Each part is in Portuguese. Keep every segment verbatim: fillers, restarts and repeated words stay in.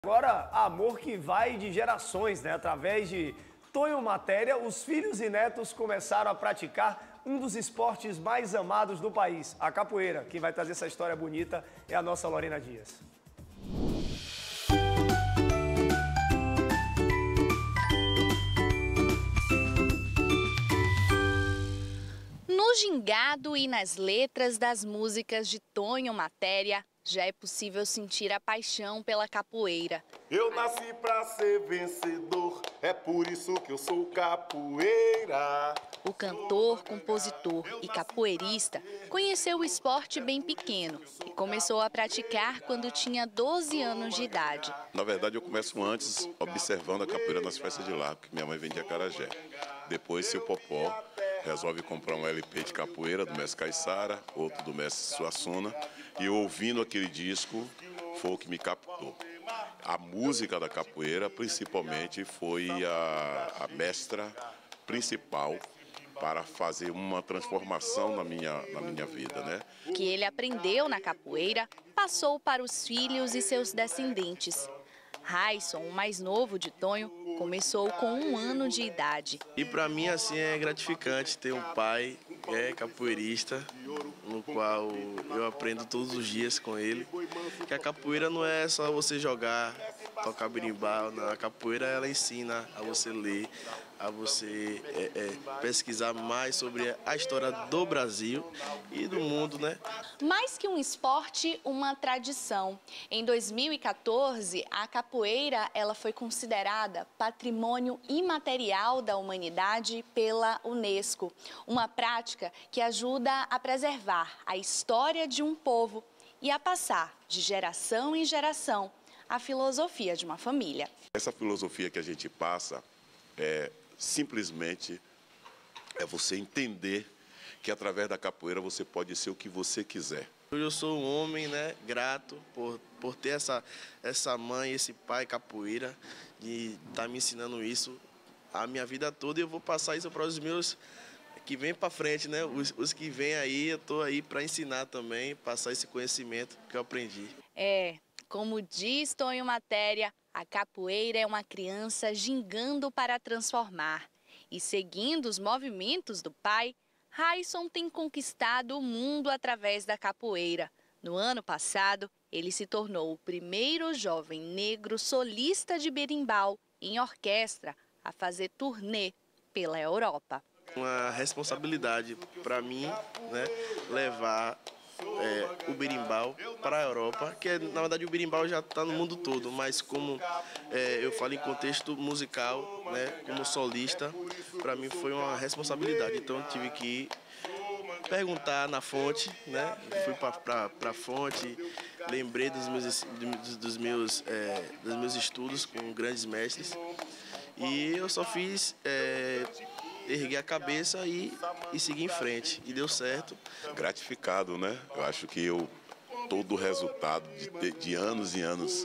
Agora, amor que vai de gerações, né? Através de Tonho Matéria, os filhos e netos começaram a praticar um dos esportes mais amados do país, a capoeira. Quem vai trazer essa história bonita é a nossa Lorena Dias. No gingado e nas letras das músicas de Tonho Matéria, já é possível sentir a paixão pela capoeira. Eu nasci pra ser vencedor, é por isso que eu sou capoeira. O cantor, compositor e capoeirista conheceu o esporte bem pequeno e começou a praticar quando tinha doze anos de idade. Na verdade, eu começo antes observando a capoeira nas festas de lá, porque minha mãe vendia acarajé. Depois, seu Popó resolve comprar um L P de capoeira do mestre Caissara, outro do mestre Suassuna, e eu, ouvindo aquele disco, foi o que me captou. A música da capoeira, principalmente, foi a, a mestra principal para fazer uma transformação na minha, na minha vida, né? O que ele aprendeu na capoeira passou para os filhos e seus descendentes. Raisson, o mais novo de Tonho, começou com um ano de idade. E para mim assim é gratificante ter um pai que é capoeirista, no qual eu aprendo todos os dias com ele. Que a capoeira não é só você jogar, tocar berimbau, não. A capoeira ela ensina a você ler, a você é, é, pesquisar mais sobre a história do Brasil e do mundo, né? Mais que um esporte, uma tradição. Em dois mil e quatorze, a capoeira ela foi considerada patrimônio imaterial da humanidade pela Unesco. Uma prática que ajuda a preservar a história de um povo e a passar de geração em geração a filosofia de uma família. Essa filosofia que a gente passa é simplesmente é você entender que através da capoeira você pode ser o que você quiser. Eu sou um homem, né, grato por, por ter essa, essa mãe, esse pai capoeira, de estar tá me ensinando isso a minha vida toda, e eu vou passar isso para os meus que vêm para frente, né? Os, os que vêm aí, eu estou aí para ensinar também, passar esse conhecimento que eu aprendi. É, como diz Tonho Matéria, a capoeira é uma criança gingando para transformar. E seguindo os movimentos do pai, Raisson tem conquistado o mundo através da capoeira. No ano passado, ele se tornou o primeiro jovem negro solista de berimbau em orquestra a fazer turnê pela Europa. Uma responsabilidade para mim, né, levar É, o berimbau para a Europa, que é, na verdade o berimbau já está no mundo todo, mas como é, eu falo em contexto musical, né, como solista, para mim foi uma responsabilidade, então eu tive que perguntar na fonte, né, fui para a fonte, lembrei dos meus, dos, dos, meus, é, dos meus estudos com grandes mestres e eu só fiz... É, erguer a cabeça e, e seguir em frente. E deu certo. Gratificado, né? Eu acho que eu, todo o resultado de, de anos e anos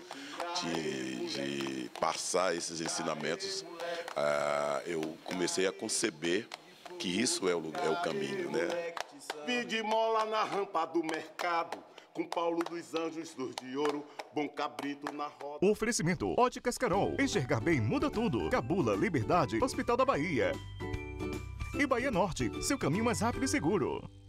de, de passar esses ensinamentos, uh, eu comecei a conceber que isso é o, é o caminho, né? Pede mola na rampa do mercado, com Paulo dos Anjos, Dor de Ouro, Bom Cabrito na roda. Oferecimento Óticas Carol. Enxergar bem muda tudo. Cabula, Liberdade, Hospital da Bahia. E Bahia Norte, seu caminho mais rápido e seguro.